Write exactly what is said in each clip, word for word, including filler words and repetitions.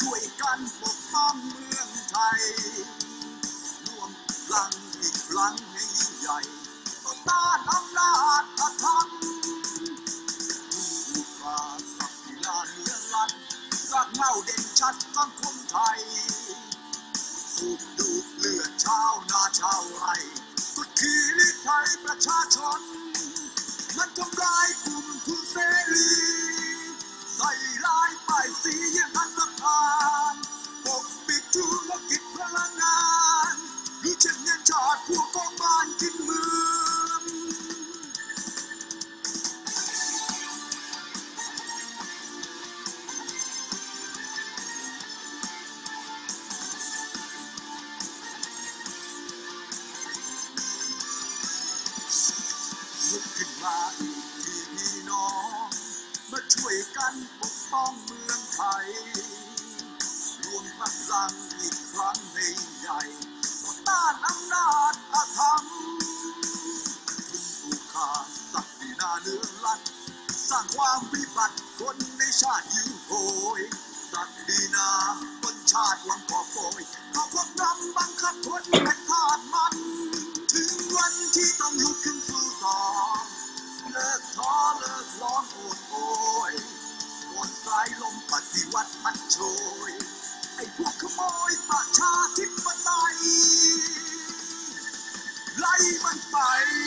ช่วยกันปกป้องเมืองไทยรวมพลังอีกครั้งให้ยิ่งใหญ่ต่อต้านอำนาจอาธรรมผู้ฝ่าศักดินาเนื้อลันรากเหง้าเด่นชัดสังคมไทยสูบดูดเลือดชาวนาชาวไร่กดขี่ลี้ภัยประชาชนมันทำลายกลุ่มทุนเสรีใส่ร้ายป้ายสียังอันตรพานปกปิดธุรกิจพลังงานหรือเช่นเงินชาติพวกกองบ้านกินเมืองลุกขึ้นมาอีกทีพี่น้องมาช่วยกันปกป้องเมืองไทยรวมพลังอีกครั้งให้ใหญ่ต่อต้านอำนาจอาธรรมคุณผู้ฆ่าศักดินาเนื้อลัดสร้างความวิบัติคนในชาติยิวโหยศักดินาบนชาติหวังก่อโวยเขาควบนำบังคับคนเป็นทาสมันถึงวันที่ต้องลุกขึ้นสู้ต่อเลิกท้อเลิกร้องโอดโอยก่อนสายลมปฏิวัติพัดโชยไอ้พวกขโมยประชาธิปไตยไล่มันไป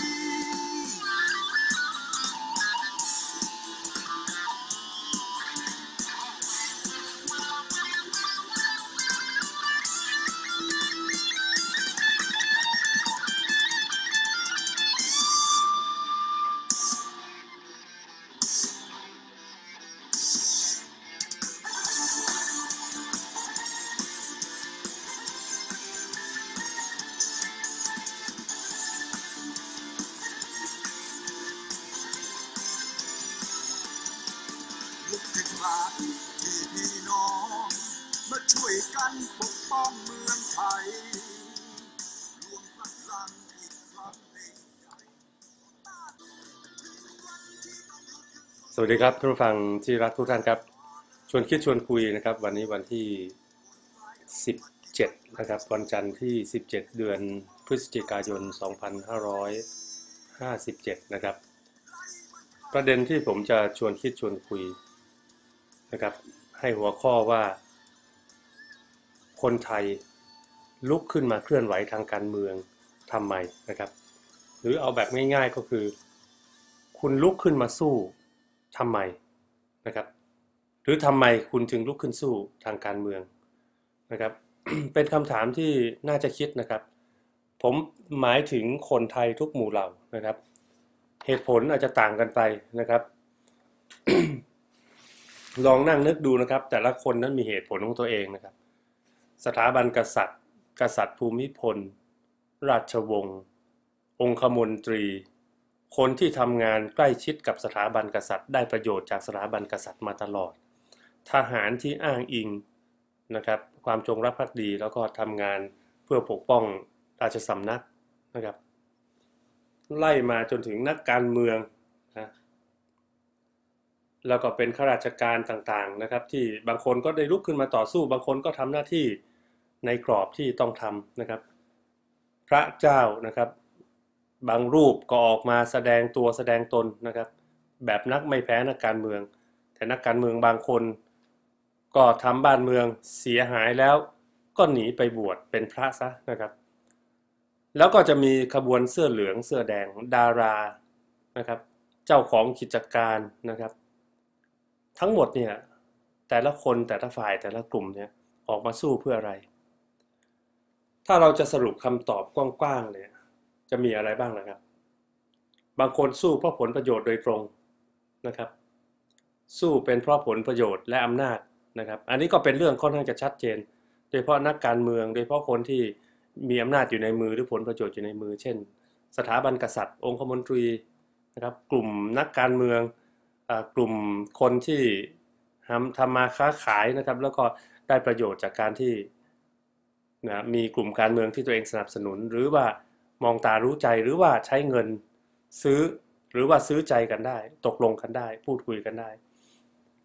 ลุกขึ้นมาอีกทีพี่น้องมาช่วยกันปกป้องเมืองไทยรวมพลังอีกครั้งให้ใหญ่สวัสดีครับท่านผู้ฟังที่รักทุกท่านครับชวนคิดชวนคุยนะครับวันนี้วันที่สิบเจ็ดนะครับวันจันทร์ที่สิบเจ็ดเดือนพฤศจิกายนสองพันห้าร้อยห้าสิบเจ็ดนะครับประเด็นที่ผมจะชวนคิดชวนคุยนะครับให้หัวข้อว่าคนไทยลุกขึ้นมาเคลื่อนไหวทางการเมืองทำไมนะครับหรือเอาแบบง่ายๆก็คือคุณลุกขึ้นมาสู้ทำไมนะครับหรือทำไมคุณจึงลุกขึ้นสู้ทางการเมืองนะครับ เป็นคำถามที่น่าจะคิดนะครับผมหมายถึงคนไทยทุกหมู่เหล่านะครับเหตุผลอาจจะต่างกันไปนะครับ ลองนั่งนึกดูนะครับแต่ละคนนั้นมีเหตุผลของตัวเองนะครับสถาบันกษัตริย์กษัตริย์ภูมิพลราชวงศ์องคมนตรีคนที่ทำงานใกล้ชิดกับสถาบันกษัตริย์ได้ประโยชน์จากสถาบันกษัตริย์มาตลอดทหารที่อ้างอิงนะครับความจงรักภักดีแล้วก็ทำงานเพื่อปกป้องราชสำนักนะครับไล่มาจนถึงนักการเมืองนะแล้วก็เป็นข้าราชการต่างๆนะครับที่บางคนก็ได้ลุกขึ้นมาต่อสู้บางคนก็ทำหน้าที่ในกรอบที่ต้องทำนะครับพระเจ้านะครับบางรูปก็ออกมาแสดงตัวแสดงตนนะครับแบบนักไม่แพ้นักการเมืองแต่นักการเมืองบางคนก็ทำบ้านเมืองเสียหายแล้วก็หนีไปบวชเป็นพระซะนะครับแล้วก็จะมีขบวนเสื้อเหลืองเสื้อแดงดารานะครับเจ้าของกิจการนะครับทั้งหมดเนี่ยแต่ละคนแต่ละฝ่ายแต่ละกลุ่มเนี่ยออกมาสู้เพื่ออะไรถ้าเราจะสรุปคำตอบกว้างๆเนี่ยจะมีอะไรบ้างนะครับบางคนสู้เพราะผลประโยชน์โดยตรงนะครับสู้เป็นเพราะผลประโยชน์และอำนาจนะครับอันนี้ก็เป็นเรื่องค่อนข้างจะชัดเจนโดยเฉพาะนักการเมืองโดยเฉพาะคนที่มีอำนาจอยู่ในมือหรือผลประโยชน์อยู่ในมือเช่นสถาบันกษัตริย์องคมนตรีนะครับกลุ่มนักการเมืองกลุ่มคนที่ทำทำมาค้าขายนะครับแล้วก็ได้ประโยชน์จากการที่นะมีกลุ่มการเมืองที่ตัวเองสนับสนุนหรือว่ามองตารู้ใจหรือว่าใช้เงินซื้อหรือว่าซื้อใจกันได้ตกลงกันได้พูดคุยกันได้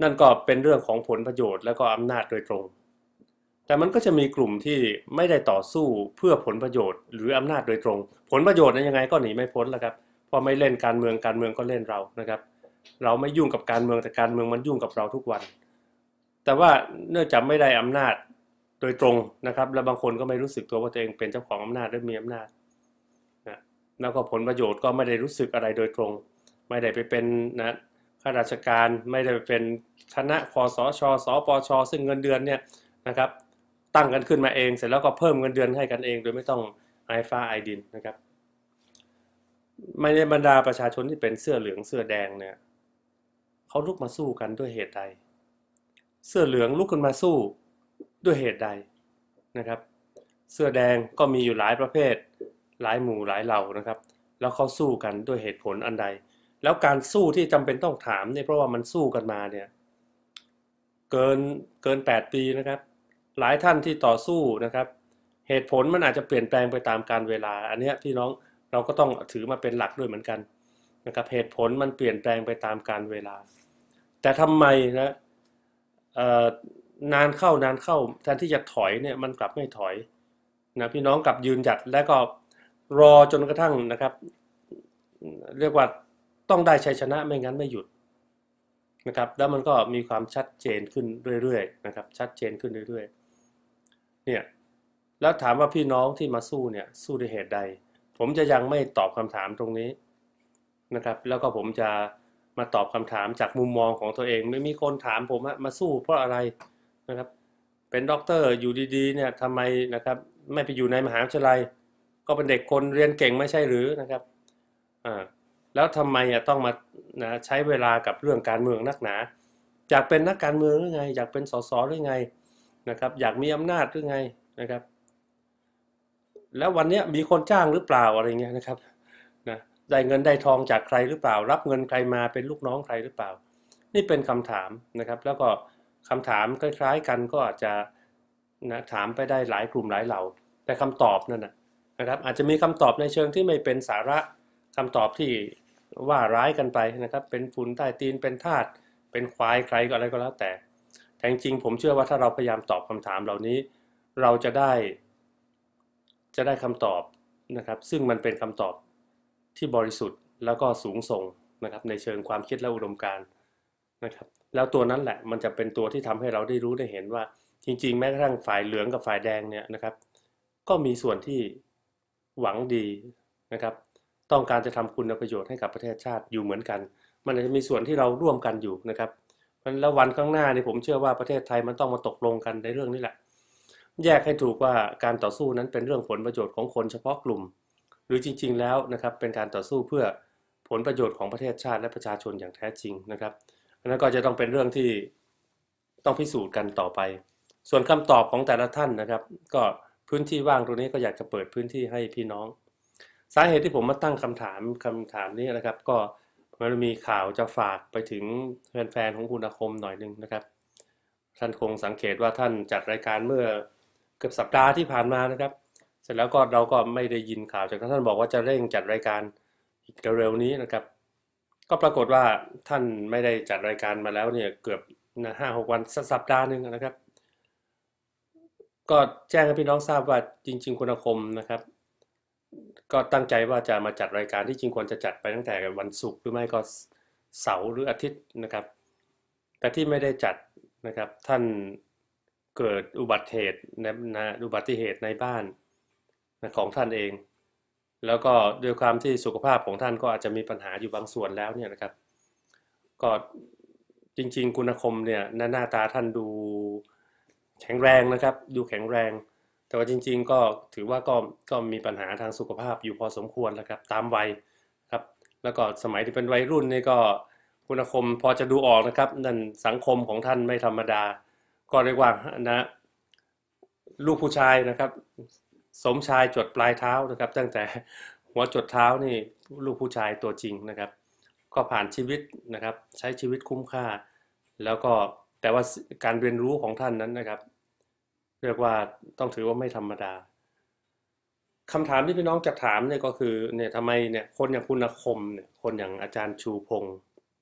นั่นก็เป็นเรื่องของผลประโยชน์แล้วก็อำนาจโดยตรงแต่มันก็จะมีกลุ่มที่ไม่ได้ต่อสู้เพื่อผลประโยชน์หรืออำนาจโดยตรงผลประโยชน์นั้นยังไงก็หนีไม่พ้นแล้วครับพอไม่เล่นการเมืองการเมืองก็เล่นเรานะครับเราไม่ยุ่งกับการเมืองแต่การเมืองมันยุ่งกับเราทุกวันแต่ว่าเนื่องจากไม่ได้อำนาจโดยตรงนะครับและบางคนก็ไม่รู้สึกตัวว่าตัวเองเป็นเจ้าของอำนาจหรือมีอำนาจนะแล้วก็ผลประโยชน์ก็ไม่ได้รู้สึกอะไรโดยตรงไม่ได้ไปเป็นนะข้าราชการไม่ได้ไปเป็นคณะคสชสปชซึ่งเงินเดือนเนี่ยนะครับตั้งกันขึ้นมาเองเสร็จแล้วก็เพิ่มเงินเดือนให้กันเองโดยไม่ต้องไอฟ้าไอดินนะครับไม่ในบรรดาประชาชนที่เป็นเสื้อเหลืองเสื้อแดงเนี่ยเขาลุกมาสู้กันด้วยเหตุใดเสื้อเหลืองลุกขึ้นมาสู้ด้วยเหตุใดนะครับเสื้อแดงก็มีอยู่หลายประเภทหลายหมู่หลายเหล่านะครับแล้วเขาสู้กันด้วยเหตุผลอันใดแล้วการสู้ที่จำเป็นต้องถามเนี่ยเพราะว่ามันสู้กันมาเนี่ยเกินเกินแปดปีนะครับหลายท่านที่ต่อสู้นะครับเหตุผลมันอาจจะเปลี่ยนแปลงไปตามกาลเวลาอันนี้พี่น้องเราก็ต้องถือมาเป็นหลักด้วยเหมือนกันนะครับเหตุผลมันเปลี่ยนแปลงไปตามกาลเวลาแต่ทำไมนะนานเข้านานเข้าแทนที่จะถอยเนี่ยมันกลับไม่ถอยนะพี่น้องกลับยืนหยัดและก็รอจนกระทั่งนะครับเรียกว่าต้องได้ชัยชนะไม่งั้นไม่หยุดนะครับแล้วมันก็มีความชัดเจนขึ้นเรื่อยๆนะครับชัดเจนขึ้นเรื่อยๆเนี่ยแล้วถามว่าพี่น้องที่มาสู้เนี่ยสู้ด้วยเหตุใดผมจะยังไม่ตอบคำถามตรงนี้นะครับแล้วก็ผมจะมาตอบคำถามจากมุมมองของตัวเองไม่มีคนถามผมมาสู้เพราะอะไรนะครับเป็นด็อกเตอร์อยู่ดีๆเนี่ยทำไมนะครับไม่ไปอยู่ในมหาวิทยาลัยก็เป็นเด็กคนเรียนเก่งไม่ใช่หรือนะครับอ่าแล้วทำไมอ่ะต้องมานะใช้เวลากับเรื่องการเมืองนักหนาอยากเป็นนักการเมืองหรือไงอยากเป็นสสหรือไงนะครับอยากมีอำนาจหรือไงนะครับแล้ววันนี้มีคนจ้างหรือเปล่าอะไรเงี้ยนะครับนะได้เงินได้ทองจากใครหรือเปล่ารับเงินใครมาเป็นลูกน้องใครหรือเปล่านี่เป็นคำถามนะครับแล้วก็คำถามคล้ายๆกันก็อาจจะนะถามไปได้หลายกลุ่มหลายเหล่าแต่คำตอบนั่นนะนะครับอาจจะมีคำตอบในเชิงที่ไม่เป็นสาระคำตอบที่ว่าร้ายกันไปนะครับเป็นฝุ่นใต้ตีนเป็นทาสเป็นควายใครก็อะไรก็แล้วแต่แต่จริงๆผมเชื่อว่าถ้าเราพยายามตอบคำถามเหล่านี้เราจะได้จะได้คำตอบนะครับซึ่งมันเป็นคำตอบที่บริสุทธิ์แล้วก็สูงส่งนะครับในเชิงความคิดและอุดมการณ์นะครับแล้วตัวนั้นแหละมันจะเป็นตัวที่ทำให้เราได้รู้ได้เห็นว่าจริงๆแม้กระทั่งฝ่ายเหลืองกับฝ่ายแดงเนี่ยนะครับก็มีส่วนที่หวังดีนะครับต้องการจะทำคุณประโยชน์ให้กับประเทศชาติอยู่เหมือนกันมันจะมีส่วนที่เราร่วมกันอยู่นะครับแล้ววันข้างหน้านี่ผมเชื่อว่าประเทศไทยมันต้องมาตกลงกันในเรื่องนี้แหละแยกให้ถูกว่าการต่อสู้นั้นเป็นเรื่องผลประโยชน์ของคนเฉพาะกลุ่มหรือจริงๆแล้วนะครับเป็นการต่อสู้เพื่อผลประโยชน์ของประเทศชาติและประชาชนอย่างแท้จริงนะครับอันนั้นก็จะต้องเป็นเรื่องที่ต้องพิสูจน์กันต่อไปส่วนคำตอบของแต่ละท่านนะครับก็พื้นที่ว่างตรงนี้ก็อยากจะเปิดพื้นที่ให้พี่น้องสาเหตุที่ผมมาตั้งคำถามคำถามนี้นะครับก็มันมีข่าวจะฝากไปถึงแฟนๆของคุณอาคมหน่อยนึงนะครับท่านคงสังเกตว่าท่านจัดรายการเมื่อเกือบสัปดาห์ที่ผ่านมานะครับเสร็จแล้วก็เราก็ไม่ได้ยินข่าวจากท่านบอกว่าจะเร่งจัดรายการอีกเร็วๆนี้นะครับก็ปรากฏว่าท่านไม่ได้จัดรายการมาแล้วเนี่ยเกือบห้าหกวันสัปดาห์นึงนะครับก็แจ้งให้พี่น้องทราบว่าจริงๆคุณอาคมนะครับก็ตั้งใจว่าจะมาจัดรายการที่จริงควรจะจัดไปตั้งแต่วันศุกร์หรือไม่ก็เสาร์หรืออาทิตย์นะครับแต่ที่ไม่ได้จัดนะครับท่านเกิดอุบัติเหตุนะอุบัติเหตุในบ้านนะของท่านเองแล้วก็ด้วยความที่สุขภาพของท่านก็อาจจะมีปัญหาอยู่บางส่วนแล้วเนี่ยนะครับก็จริงๆคุณอาคมเนี่ยหน้าตาท่านดูแข็งแรงนะครับดูแข็งแรงแต่ว่าจริงๆก็ถือว่าก็ก็มีปัญหาทางสุขภาพอยู่พอสมควรแล้วครับตามวัยครับแล้วก็สมัยที่เป็นวัยรุ่นนี่ก็คุณอาคมพอจะดูออกนะครับนั่นสังคมของท่านไม่ธรรมดาก็เรียกว่านะลูกผู้ชายนะครับสมชายจดปลายเท้านะครับตั้งแต่หัวจดเท้านี่ลูกผู้ชายตัวจริงนะครับก็ผ่านชีวิตนะครับใช้ชีวิตคุ้มค่าแล้วก็แต่ว่าการเรียนรู้ของท่านนั้นนะครับเรียกว่าต้องถือว่าไม่ธรรมดาคำถามที่พี่น้องจะถามเนี่ยก็คือเนี่ยทำไมเนี่ยคนอย่างคุณอาคมเนี่ยคนอย่างอาจารย์ชูพงศ์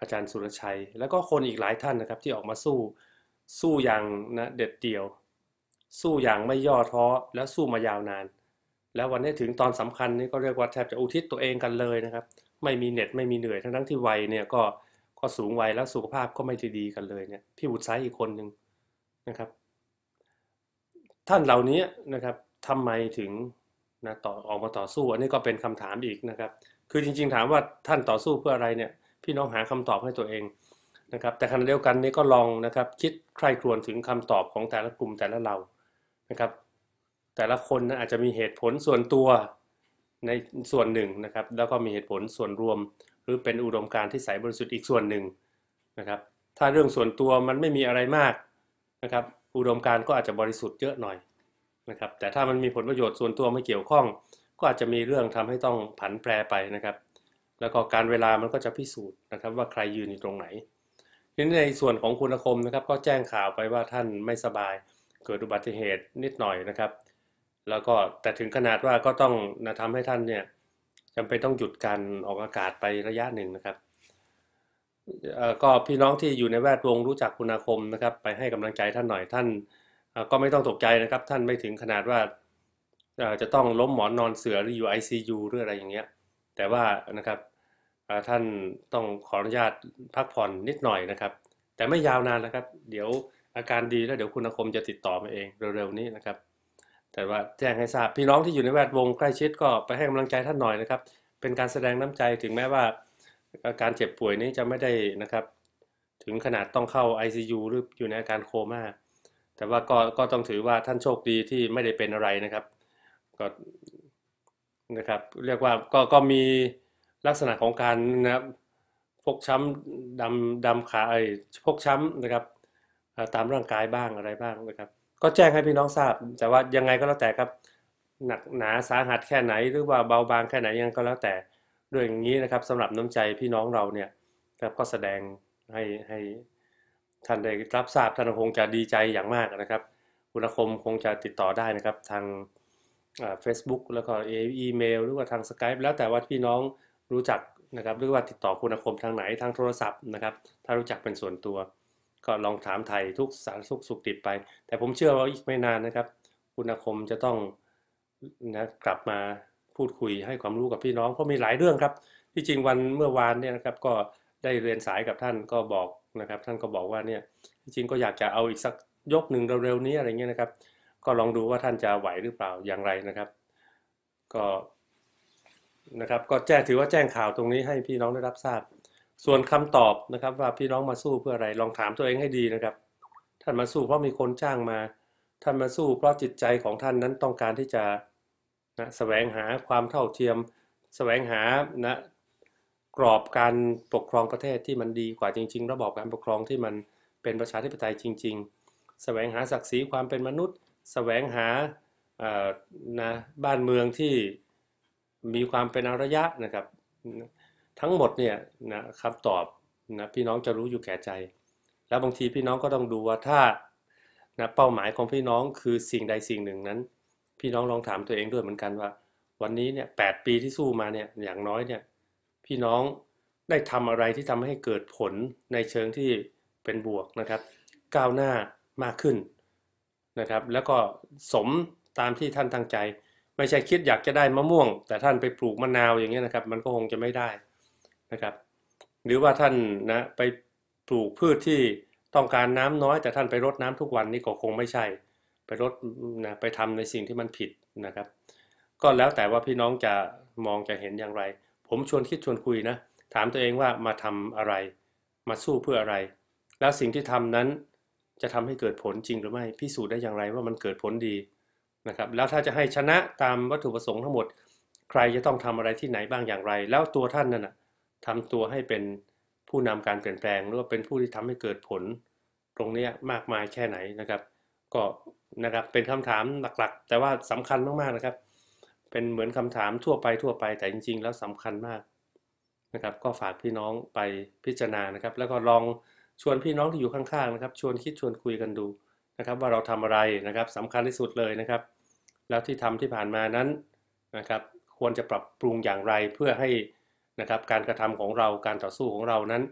อาจารย์สุรชัยแล้วก็คนอีกหลายท่านนะครับที่ออกมาสู้สู้อย่างนะเด็ดเดี่ยวสู้อย่างไม่ย่อท้อแล้วสู้มายาวนานแล้ววันนี้ถึงตอนสำคัญนี้ก็เรียกว่าแทบจะอุทิศตัวเองกันเลยนะครับไม่มีเหน็ดไม่มีเหนื่อยทั้งทั้งที่วัยเนี่ยก็ก็สูงวัยแล้วสุขภาพก็ไม่ดีกันเลยเนี่ยพี่วุฒิไซอีกคนหนึ่งนะครับท่านเหล่านี้นะครับทำไมถึงนะต่อออกมาต่อสู้อันนี้ก็เป็นคำถามอีกนะครับคือจริงๆถามว่าท่านต่อสู้เพื่ออะไรเนี่ยพี่น้องหาคำตอบให้ตัวเองนะครับแต่ขณะเดียวกันนี้ก็ลองนะครับคิดใคร่ครวญถึงคำตอบของแต่ละกลุ่มแต่ละเรานะครับแต่ละคนนะอาจจะมีเหตุผลส่วนตัวในส่วนหนึ่งนะครับแล้วก็มีเหตุผลส่วนรวมหรือเป็นอุดมการณ์ที่ใสบริสุทธิ์อีกส่วนหนึ่งนะครับถ้าเรื่องส่วนตัวมันไม่มีอะไรมากนะครับอุดมการณ์ก็อาจจะบริสุทธิ์เยอะหน่อยนะครับแต่ถ้ามันมีผลประโยชน์ส่วนตัวไม่เกี่ยวข้องก็อาจจะมีเรื่องทำให้ต้องผันแปรไปนะครับแล้วก็การเวลามันก็จะพิสูจน์นะครับว่าใครยืนอยู่ตรงไหนทีนี้ในส่วนของคุณคมนะครับก็แจ้งข่าวไปว่าท่านไม่สบายเกิดอุบัติเหตุนิดหน่อยนะครับแล้วก็แต่ถึงขนาดว่าก็ต้องนะทำให้ท่านเนี่ยจำเป็นต้องหยุดการออกอากาศไประยะหนึ่งนะครับก็พี่น้องที่อยู่ในแวดวงรู้จักคุณคมนะครับไปให้กำลังใจท่านหน่อยท่านก็ไม่ต้องตกใจนะครับท่านไม่ถึงขนาดว่าจะต้องล้มหมอนนอนเสือหรืออยู่ ไอ ซี ยู หรืออะไรอย่างเงี้ยแต่ว่านะครับท่านต้องขออนุญาตพักผ่อนนิดหน่อยนะครับแต่ไม่ยาวนานนะครับเดี๋ยวอาการดีแล้วเดี๋ยวคุณคมจะติดต่อมาเองเร็วๆนี้นะครับแต่ว่าแจ้งให้ทราบพี่น้องที่อยู่ในแวดวงใกล้ชิดก็ไปให้กำลังใจท่านหน่อยนะครับเป็นการแสดงน้ำใจถึงแม้ว่าอาการเจ็บป่วยนี้จะไม่ได้นะครับถึงขนาดต้องเข้า ไอ ซี ยู หรืออยู่ในอาการโคม่าแต่ว่าก็ก็ต้องถือว่าท่านโชคดีที่ไม่ได้เป็นอะไรนะครับก็นะครับเรียกว่าก็ก็มีลักษณะของการนะครับฟกช้ำดำดำขาไอ้ฟกช้ำนะครับตามร่างกายบ้างอะไรบ้างนะครับก็แจ้งให้พี่น้องทราบแต่ว่ายังไงก็แล้วแต่ครับหนักหนาสาหัสแค่ไหนหรือว่าเบาบางแค่ไหนยังก็แล้วแต่ด้วยอย่างนี้นะครับสำหรับน้ำใจพี่น้องเราเนี่ยครับก็แสดงให้ให้ท่านได้รับทราบท่านคงจะดีใจอย่างมากนะครับคุณคมคงจะติดต่อได้นะครับทางเฟซบุ๊กแล้วก็อีเมลหรือว่าทาง Skype แล้วแต่ว่าพี่น้องรู้จักนะครับหรือว่าติดต่อคุณคมทางไหนทางโทรศัพท์นะครับถ้ารู้จักเป็นส่วนตัวก็ลองถามไทยทุกสารทุกสุขดิบไปแต่ผมเชื่อว่าอีกไม่นานนะครับคุณคมจะต้องนะกลับมาพูดคุยให้ความรู้กับพี่น้องเพราะมีหลายเรื่องครับที่จริงวันเมื่อวานเนี่ยนะครับก็ได้เรียนสายกับท่านก็บอกนะครับท่านก็บอกว่าเนี่ยจริงๆก็อยากจะเอาอีกสักยกหนึ่งเร็วๆนี้อะไรเงี้ยนะครับก็ลองดูว่าท่านจะไหวหรือเปล่าอย่างไรนะครับก็นะครับก็แจ้งถือว่าแจ้งข่าวตรงนี้ให้พี่น้องได้รับทราบส่วนคำตอบนะครับว่าพี่น้องมาสู้เพื่ออะไรลองถามตัวเองให้ดีนะครับท่านมาสู้เพราะมีคนจ้างมาท่านมาสู้เพราะจิตใจของท่านนั้นต้องการที่จะนะแสวงหาความเท่าเทียมแสวงหานะกรอบการปกครองประเทศที่มันดีกว่าจริงๆระบอบการปกครองที่มันเป็นประชาธิปไตยจริงๆแสวงหาศักดิ์ศรีความเป็นมนุษย์แสวงหานะบ้านเมืองที่มีความเป็นอารยะนะครับทั้งหมดเนี่ยนะคำตอบนะพี่น้องจะรู้อยู่แก่ใจแล้วบางทีพี่น้องก็ต้องดูว่าถ้านะเป้าหมายของพี่น้องคือสิ่งใดสิ่งหนึ่งนั้นพี่น้องลองถามตัวเองด้วยเหมือนกันว่าวันนี้เนี่ยแปดปีที่สู้มาเนี่ยอย่างน้อยเนี่ยพี่น้องได้ทำอะไรที่ทำให้เกิดผลในเชิงที่เป็นบวกนะครับก้าวหน้ามากขึ้นนะครับแล้วก็สมตามที่ท่านตั้งใจไม่ใช่คิดอยากจะได้มะม่วงแต่ท่านไปปลูกมะนาวอย่างเงี้ยนะครับมันก็คงจะไม่ได้นะครับหรือว่าท่านนะไปปลูกพืชที่ต้องการน้ำน้อยแต่ท่านไปรดน้ำทุกวันนี่ก็คงไม่ใช่ไปรดนะไปทำในสิ่งที่มันผิดนะครับก็แล้วแต่ว่าพี่น้องจะมองจะเห็นอย่างไรผมชวนคิดชวนคุยนะถามตัวเองว่ามาทำอะไรมาสู้เพื่ออะไรแล้วสิ่งที่ทำนั้นจะทำให้เกิดผลจริงหรือไม่พิสูจน์ได้อย่างไรว่ามันเกิดผลดีนะครับแล้วถ้าจะให้ชนะตามวัตถุประสงค์ทั้งหมดใครจะต้องทำอะไรที่ไหนบ้างอย่างไรแล้วตัวท่านนั่นนะทำตัวให้เป็นผู้นำการเปลี่ยนแปลงหรือว่าเป็นผู้ที่ทำให้เกิดผลตรงนี้มากมายแค่ไหนนะครับก็นะครับเป็นคำถามหลักๆแต่ว่าสำคัญมากๆนะครับเป็นเหมือนคำถามทั่วไปทั่วไปแต่จริงๆแล้วสำคัญมากนะครับก็ฝากพี่น้องไปพิจารณานะครับแล้วก็ลองชวนพี่น้องที่อยู่ข้างๆนะครับชวนคิดชวนคุยกันดูนะครับว่าเราทำอะไรนะครับสำคัญที่สุดเลยนะครับแล้วที่ทำที่ผ่านมานั้นนะครับควรจะปรับปรุงอย่างไรเพื่อให้นะครับการกระทำของเราการต่อสู้ของเรานั้น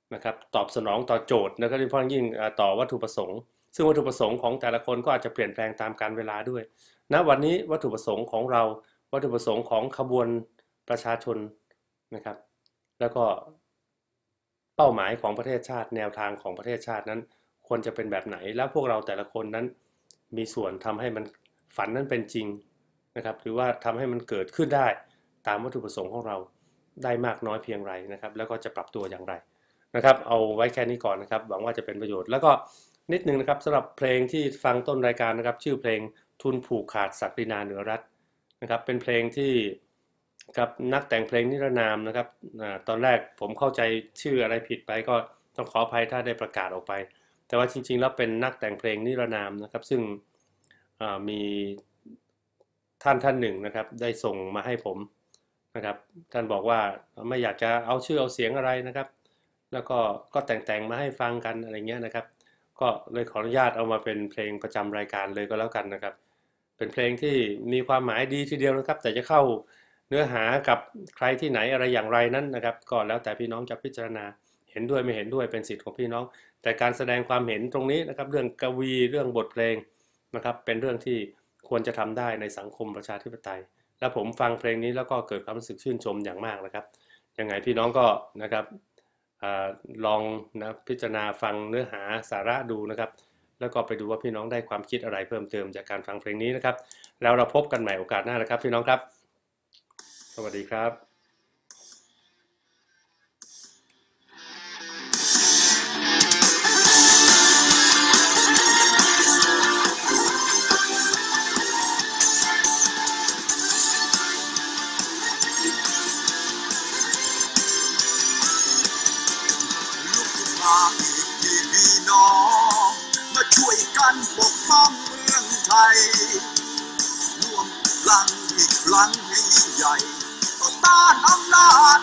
นะครับตอบสนองต่อโจทย์แล้วก็โดยเฉพาะยิ่งต่อวัตถุประสงค์ซึ่งวัตถุประสงค์ของแต่ละคนก็อาจจะเปลี่ยนแปลงตามกาลเวลาด้วยณวันนี้วัตถุประสงค์ของเราวัตถุประสงค์ของขบวนประชาชนนะครับแล้วก็เป้าหมายของประเทศชาติแนวทางของประเทศชาตินั้นควรจะเป็นแบบไหนแล้วพวกเราแต่ละคนนั้นมีส่วนทำให้มันฝันนั้นเป็นจริงนะครับหรือว่าทำให้มันเกิดขึ้นได้ตามวัตถุประสงค์ของเราได้มากน้อยเพียงไรนะครับแล้วก็จะปรับตัวอย่างไรนะครับเอาไว้แค่นี้ก่อนนะครับหวังว่าจะเป็นประโยชน์แล้วก็นิดนึงนะครับสำหรับเพลงที่ฟังต้นรายการนะครับชื่อเพลงทุนผูกขาดศักดินาเหนือรัฐนะครับเป็นเพลงที่กับนักแต่งเพลงนิรนามนะครับตอนแรกผมเข้าใจชื่ออะไรผิดไปก็ต้องขออภัยถ้าได้ประกาศออกไปแต่ว่าจริงๆแล้วเป็นนักแต่งเพลงนิรนามนะครับซึ่งมีท่านท่านหนึ่งนะครับได้ส่งมาให้ผมนะครับท่านบอกว่าไม่อยากจะเอาชื่อเอาเสียงอะไรนะครับแล้วก็ก็แต่งๆมาให้ฟังกันอะไรเงี้ยนะครับก็เลยขออนุญาตเอามาเป็นเพลงประจำรายการเลยก็แล้วกันนะครับเป็นเพลงที่มีความหมายดีทีเดียวนะครับแต่จะเข้าเนื้อหากับใครที่ไหนอะไรอย่างไรนั้นนะครับก็แล้วแต่พี่น้องจะพิจารณาเห็นด้วยไม่เห็นด้วยเป็นสิทธิ์ของพี่น้องแต่การแสดงความเห็นตรงนี้นะครับเรื่องกวีเรื่องบทเพลงนะครับเป็นเรื่องที่ควรจะทำได้ในสังคมประชาธิปไตยและผมฟังเพลงนี้แล้วก็เกิดความรู้สึกชื่นชมอย่างมากนะครับยังไงพี่น้องก็นะครับลองนะพิจารณาฟังเนื้อหาสาระดูนะครับแล้วก็ไปดูว่าพี่น้องได้ความคิดอะไรเพิ่มเติมจากการฟังเพลงนี้นะครับแล้วเราพบกันใหม่โอกาสหน้านะครับพี่น้องครับสวัสดีครับพี่น้องมาช่วยกันปกป้องเมืองไทยรวมพลังอีกครั้งให้ยิ่งใหญ่ต่อต้านอำนาจ